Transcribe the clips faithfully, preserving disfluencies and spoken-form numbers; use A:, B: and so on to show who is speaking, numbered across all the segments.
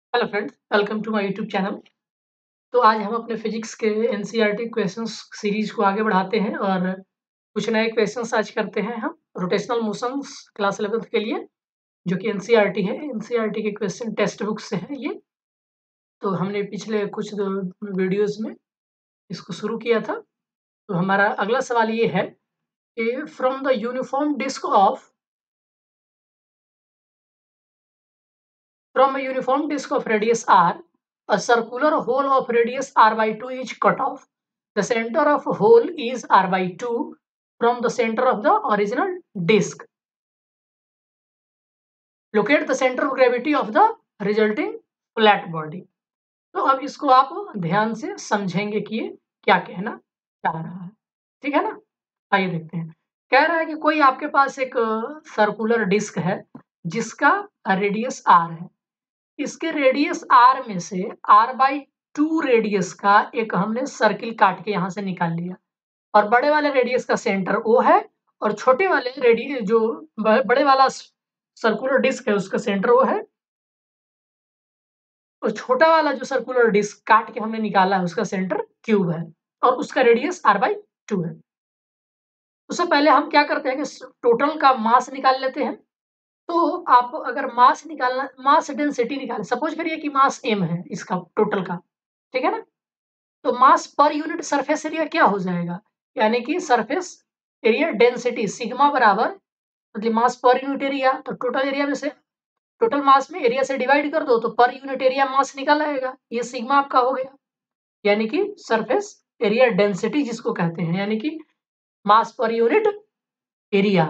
A: Hello friends, welcome to my YouTube channel. तो आज हम अपने फिजिक्स के एनसीईआरटी क्वेश्चंस सीरीज को आगे बढ़ाते हैं और कुछ नए क्वेश्चंस आज करते हैं हम रोटेशनल मोशंस क्लास इलेवेंथ के लिए, जो कि एनसीईआरटी है। एनसीईआरटी के क्वेश्चन टेक्स्ट बुक से हैं ये। तो हमने पिछले कुछ वीडियोस में इसको शुरू किया था। तो हमारा अगला सवाल ये है कि from the uniform disc of From a uniform disk of radius r, a circular hole of radius r by two is cut off. The center of hole is r by two from the center of the original disk. Locate the center of gravity of the resulting flat body. तो अब इसको आप ध्यान से समझेंगे कि ये क्या कहना चाह रहा है। ठीक है ना? आइए देखते हैं। कह रहा है कि कोई आपके पास एक सर्कुलर डिस्क है जिसका रेडियस r है। इसके रेडियस r में से r बाई टू रेडियस का एक हमने सर्किल काट के यहाँ से निकाल लिया और बड़े वाले रेडियस का सेंटर O है और छोटे वाले रेडियस जो बड़े वाला सर्कुलर डिस्क है उसका सेंटर O है और छोटा वाला जो सर्कुलर डिस्क काट के हमने निकाला है उसका सेंटर क्यूब है और उसका रेडियस r बाई टू है। उससे पहले हम क्या करते हैं कि टोटल का मास निकाल लेते हैं। तो आप अगर मास निकालना मास डेंसिटी निकालें, सपोज करिए कि मास m है इसका टोटल का, ठीक है ना? तो मास पर यूनिट सरफेस एरिया क्या हो जाएगा, यानी कि सरफेस एरिया डेंसिटी सिग्मा बराबर मतलब मास पर यूनिट एरिया, तो टोटल एरिया में से टोटल मास में एरिया से डिवाइड कर दो तो पर यूनिट एरिया मास निकल आएगा। ये सिग्मा आपका हो गया, यानी कि सरफेस एरिया डेंसिटी जिसको कहते हैं, यानी कि मास पर यूनिट एरिया।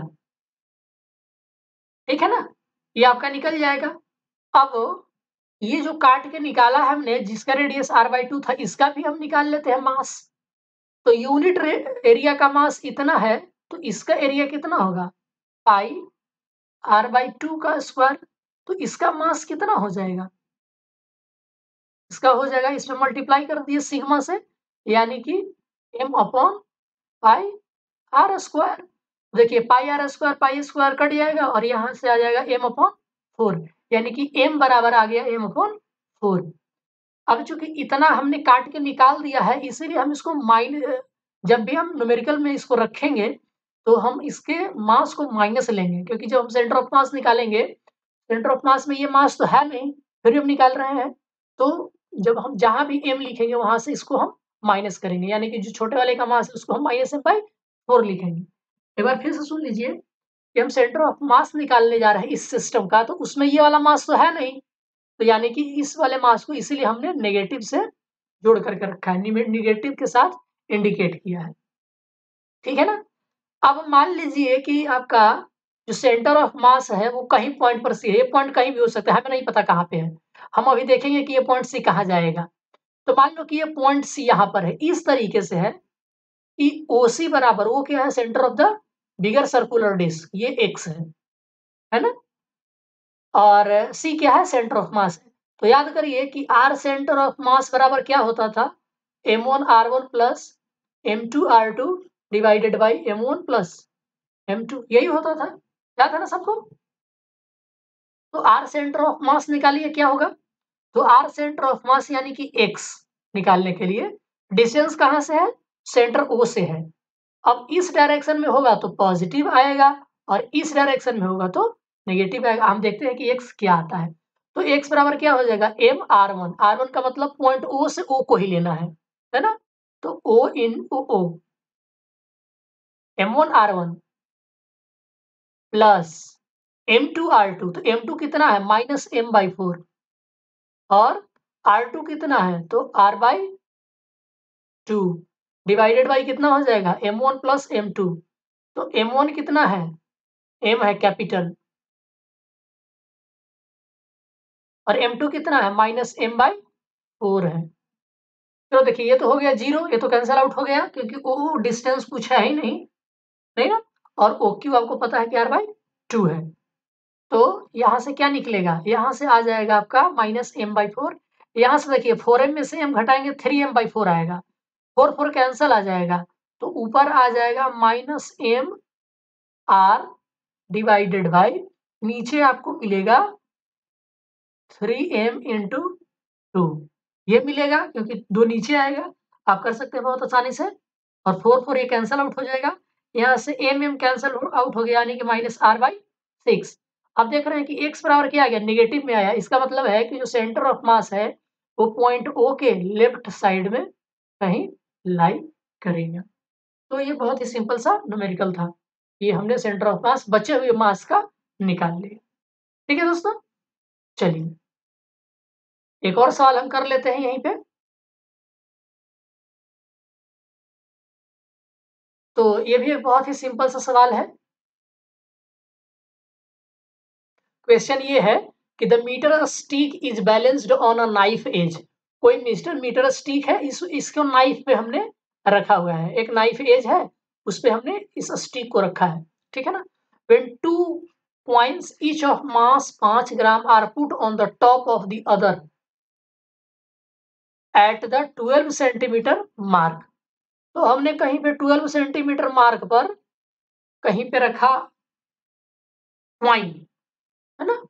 A: ठीक है ना? ये आपका निकल जाएगा। अब ये जो काट के निकाला है हमने जिसका रेडियस r बाई टू था, इसका भी हम निकाल लेते हैं मास। तो यूनिट एरिया का मास इतना है तो इसका एरिया कितना होगा, पाई r बाई टू का स्क्वायर। तो इसका मास कितना हो जाएगा, इसका हो जाएगा, इसमें मल्टीप्लाई कर दिए सिग्मा से, यानी कि m upon pi R square. देखिए pi R square pi square cut जाएगा और यहाँ से आ जाएगा m अपॉन फोर, यानी कि m बराबर आ गया m अपॉन फोर। अब चूंकि इतना हमने काट के निकाल दिया है इसीलिए हम इसको माइन जब भी हम न्यूमेरिकल में इसको रखेंगे तो हम इसके मास को माइनस लेंगे, क्योंकि जब हम सेंटर ऑफ मास निकालेंगे, सेंटर ऑफ मास में ये मास तो है नहीं, फिर हम निकाल रहे हैं, तो जब हम जहां भी m लिखेंगे वहां से इसको हम माइनस करेंगे, यानी कि जो छोटे वाले का मास है उसको हम माइनस एम बाई फोर लिखेंगे। एक बार फिर से सुन लीजिए कि हम सेंटर ऑफ मास निकालने जा रहे हैं इस सिस्टम का, तो उसमें ये वाला मास तो है नहीं, तो यानी कि इस वाले मास को इसीलिए हमने नेगेटिव से जोड़ करके रखा है, नेगेटिव के साथ इंडिकेट किया है। ठीक है ना? अब मान लीजिए कि आपका जो सेंटर ऑफ मास है वो कहीं पॉइंट पर सी है, ये पॉइंट कहीं भी हो सकता है, हमें नहीं पता कहाँ पे है। हम अभी देखेंगे कि ये पॉइंट सी कहाँ जाएगा। तो मान लो कि ये पॉइंट सी यहाँ पर है, इस तरीके से है कि ओ सी बराबर वो क्या है, centre of the bigger circular disc, ये एक्स है है ना? और सी क्या है, सेंटर ऑफ मास है। तो याद करिए कि आर सेंटर ऑफ मास बराबर क्या होता था, M one R one plus M two R two divided by M one plus M two, यही होता था। याद है ना सबको? तो आर सेंटर ऑफ मास निकालिए क्या होगा, तो आर सेंटर ऑफ मास यानी कि एक्स निकालने के लिए डिस्टेंस कहां से है, सेंटर ओ से है। अब इस डायरेक्शन में होगा तो पॉजिटिव आएगा और इस डायरेक्शन में होगा तो नेगेटिव आएगा। हम देखते हैं कि x क्या आता है। तो x बराबर क्या हो जाएगा, m R one, R one का मतलब पॉइंट O से O को ही लेना है है ना? तो O इन O, M one R one plus M two R two, तो एम टू कितना है, माइनस एम बाई फोर, और आर टू कितना है, तो r by two divided by कितना हो जाएगा, M one plus M two. तो एम वन कितना है, m है कैपिटल, और एम टू कितना है, माइनस एम बाई फोर है। तो देखिए ये तो हो गया जीरो, ये तो कैंसल आउट हो गया क्योंकि ओ डिस्टेंस कुछ है ही नहीं, नहीं ना? और ओ क्यू आपको पता है कि आर बाई टू है। तो यहाँ से क्या निकलेगा, यहाँ से आ जाएगा आपका माइनस एम बाई फोर। यहाँ से देखिए फोर एम में से एम घटाएंगे थ्री एम बाई फोर आएगा, फोर फोर कैंसल आ जाएगा, तो ऊपर आ जाएगा minus M R divided by, नीचे आपको मिलेगा थ्री एम इंटू टू, ये मिलेगा क्योंकि दो नीचे आएगा, आप कर सकते हैं बहुत आसानी से। और फोर फोर ये कैंसल आउट हो जाएगा, यहाँ से एम एम कैंसल आउट हो गया, यानी कि माइनस आर बाई सिक्स। अब देख रहे हैं कि एक्स बराबर क्या आ गया, निगेटिव में आया। इसका मतलब है कि जो सेंटर ऑफ मास है वो पॉइंट ओ के लेफ्ट साइड में कहीं लाई करेगा। तो ये बहुत ही सिंपल सा न्यूमेरिकल था, ये हमने सेंटर ऑफ मास बचे हुए मास का निकाल लिया। ठीक है दोस्तों, चलिए एक और सवाल हम कर लेते हैं यहीं पे। तो ये भी एक बहुत ही सिंपल सा सवाल है। क्वेश्चन ये है कि the metre stick is balanced on a knife edge. कोई मिस्टर मीटर स्टिक है, इस इसको नाइफ पे हमने रखा हुआ है, एक नाइफ एज है उस पे हमने इस स्टिक को रखा है, ठीक है ना। When two coins each of mass पांच ग्राम are put on the top of the other at the twelve centimetre mark. तो हमने कहीं पे ट्वेल्व सेंटीमीटर मार्क पर कहीं पे रखा कॉइन, है ना,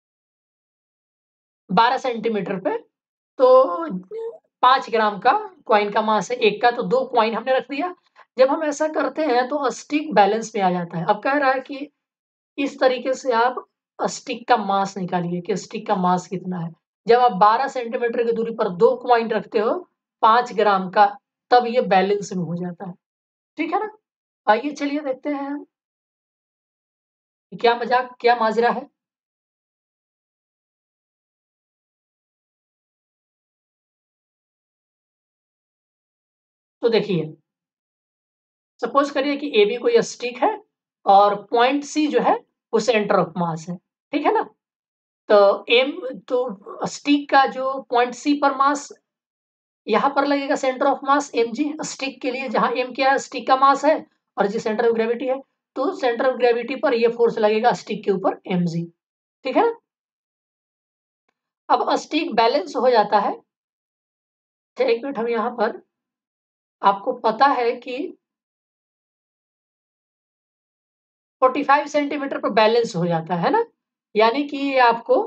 A: बारह सेंटीमीटर पे। तो पांच ग्राम का कॉइन का मास है एक का, तो दो कॉइन हमने रख दिया। जब हम ऐसा करते हैं तो स्टिक बैलेंस में आ जाता है। अब कह रहा है कि इस तरीके से आप स्टिक का मास निकालिए कि स्टिक का मास कितना है। जब आप बारह सेंटीमीटर की दूरी पर दो कॉइन रखते हो पांच ग्राम का, तब ये बैलेंस में हो जाता है, ठीक है ना। आइए चलिए देखते हैं हम क्या मजाक क्या माजरा है। तो देखिए, सपोज करिए कि ए बी कोई स्टिक है और पॉइंट सी जो है वो सेंटर ऑफ मास है, ठीक है ना। तो एम तो स्टिक का जो पॉइंट सी पर मास यहाँ पर लगेगा centre of mass M G stick के लिए, जहां एम क्या है स्टिक का मास है और जी सेंटर ऑफ ग्रेविटी है। तो सेंटर ऑफ ग्रेविटी पर ये फोर्स लगेगा स्टिक के ऊपर एम जी, ठीक है ना। अब स्टिक बैलेंस हो जाता है। अच्छा एक मिनट, हम यहाँ पर आपको पता है कि पैंतालीस सेंटीमीटर पर बैलेंस हो जाता है ना, यानी कि ये आपको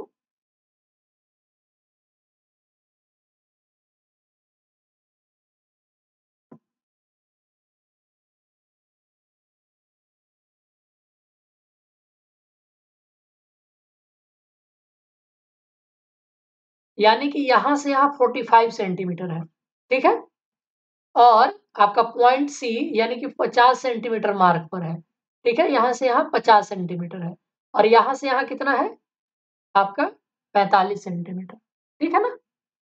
A: यानी कि यहां से यहाँ पैंतालीस सेंटीमीटर है, ठीक है। और आपका पॉइंट सी यानी कि पचास सेंटीमीटर मार्क पर है, ठीक है। यहां से यहाँ पचास सेंटीमीटर है और यहां से यहाँ कितना है आपका पैंतालीस सेंटीमीटर, ठीक है ना।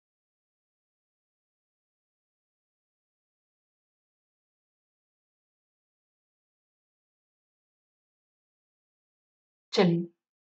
A: चलिए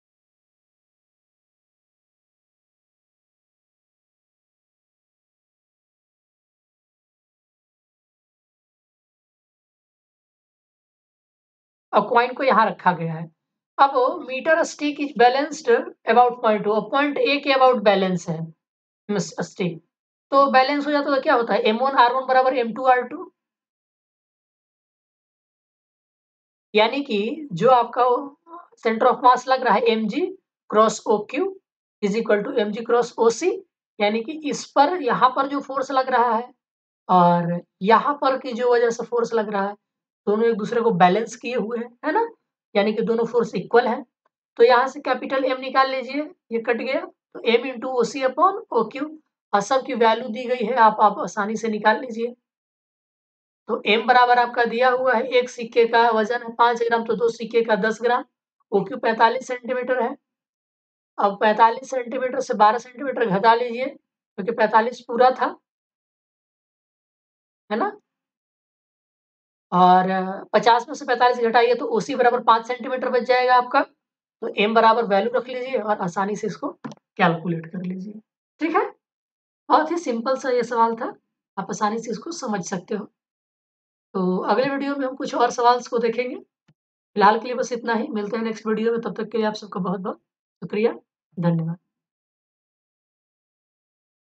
A: अब कॉइन को यहाँ रखा गया है। अब metre stick is balanced about point O, point A के अबाउट बैलेंस है स्टिक। तो बैलेंस हो जाता है तो क्या होता है एम वन आर वन बराबर एम टू आर टू, यानी कि जो आपका सेंटर ऑफ मास लग रहा है M G cross O Q is equal to M G cross O C, यानी कि इस पर यहाँ पर जो फोर्स लग रहा है और यहाँ पर की जो वजह से फोर्स लग रहा है, दोनों एक दूसरे को बैलेंस किए हुए हैं, है ना, यानी कि दोनों फोर्स इक्वल है। तो यहाँ से कैपिटल एम निकाल लीजिए, ये कट गया तो M into O C upon O Q, और सब की वैल्यू दी गई है, आप आप आसानी से निकाल लीजिए। तो एम बराबर आपका दिया हुआ है, एक सिक्के का वजन है पांच ग्राम, तो दो सिक्के का दस ग्राम। ओ क्यू पैंतालीस सेंटीमीटर है। अब पैंतालीस सेंटीमीटर से बारह सेंटीमीटर घटा लीजिए क्योंकि पैंतालीस पूरा था, है ना। और पचास में से पैंतालीस घटाइए तो ओसी बराबर पांच सेंटीमीटर बच जाएगा आपका। तो एम बराबर वैल्यू रख लीजिए और आसानी से इसको कैलकुलेट कर लीजिए, ठीक है। बहुत ही सिंपल सा ये सवाल था, आप आसानी से इसको समझ सकते हो। तो अगले वीडियो में हम कुछ और सवाल को देखेंगे। फिलहाल के लिए बस इतना ही, मिलते हैं नेक्स्ट वीडियो में, तब तक के लिए आप सबका बहुत बहुत शुक्रिया, धन्यवाद।